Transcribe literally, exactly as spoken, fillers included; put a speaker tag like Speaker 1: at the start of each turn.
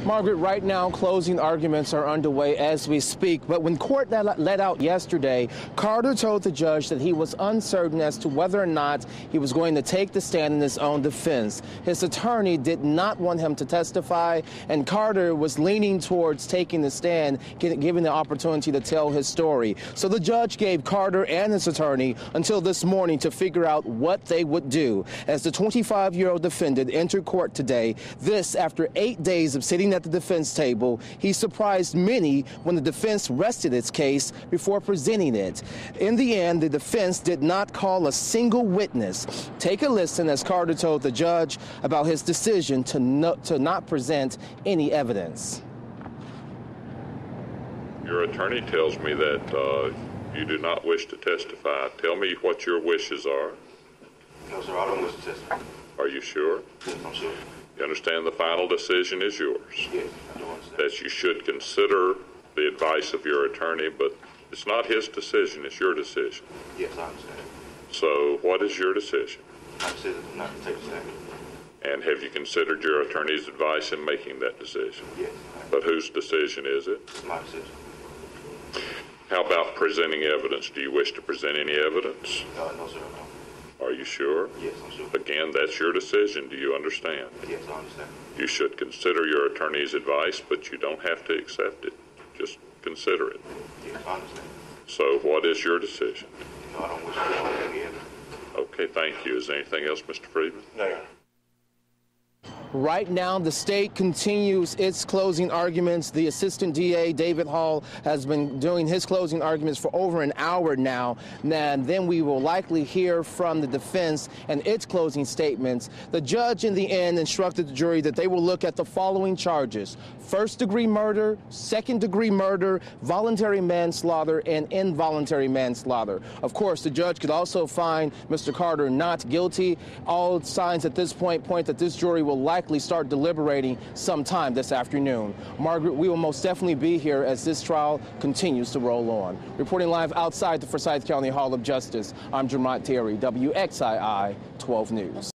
Speaker 1: Margaret, right now, closing arguments are underway as we speak. But when court let out yesterday, Carter told the judge that he was uncertain as to whether or not he was going to take the stand in his own defense. His attorney did not want him to testify, and Carter was leaning towards taking the stand, given the opportunity to tell his story. So the judge gave Carter and his attorney until this morning to figure out what they would do. As the twenty-five-year-old defendant entered court today, this after eight days of sitting at the defense table, he surprised many when the defense rested its case before presenting it. In the end, the defense did not call a single witness. Take a listen as Carter told the judge about his decision to, no, to not present any evidence.
Speaker 2: Your attorney tells me that uh, you do not wish to testify. Tell me what your wishes are.
Speaker 3: No, sir, I don't wish to testify.
Speaker 2: Are you sure?
Speaker 3: Yes, I'm sure.
Speaker 2: You understand the final decision is yours?
Speaker 3: Yes, I do understand.
Speaker 2: That you should consider the advice of your attorney, but it's not his decision, it's your decision.
Speaker 3: Yes, I understand.
Speaker 2: So what is your decision?
Speaker 3: I decided not to take a stand.
Speaker 2: And have you considered your attorney's advice in making that decision?
Speaker 3: Yes.
Speaker 2: But whose decision is it?
Speaker 3: It's my decision.
Speaker 2: How about presenting evidence? Do you wish to present any evidence?
Speaker 3: Uh, no, sir, I don't.
Speaker 2: Are you sure?
Speaker 3: Yes, I'm sure.
Speaker 2: Again, that's your decision. Do you understand?
Speaker 3: Yes, I understand.
Speaker 2: You should consider your attorney's advice, but you don't have to accept it. Just consider it.
Speaker 3: Yes, I understand.
Speaker 2: So what is your decision?
Speaker 3: No, I don't wish to present any evidence.
Speaker 2: Okay, thank you. Is there anything else, Mister Friedman?
Speaker 3: No, Your Honor.
Speaker 1: Right now, the state continues its closing arguments. The assistant D A, David Hall, has been doing his closing arguments for over an hour now. And then we will likely hear from the defense and its closing statements. The judge, in the end, instructed the jury that they will look at the following charges: first-degree murder, second-degree murder, voluntary manslaughter, and involuntary manslaughter. Of course, the judge could also find Mister Carter not guilty. All signs at this point point that this jury will likely start deliberating sometime this afternoon. Margaret, we will most definitely be here as this trial continues to roll on. Reporting live outside the Forsyth County Hall of Justice, I'm Jermont Terry, W X I I twelve News.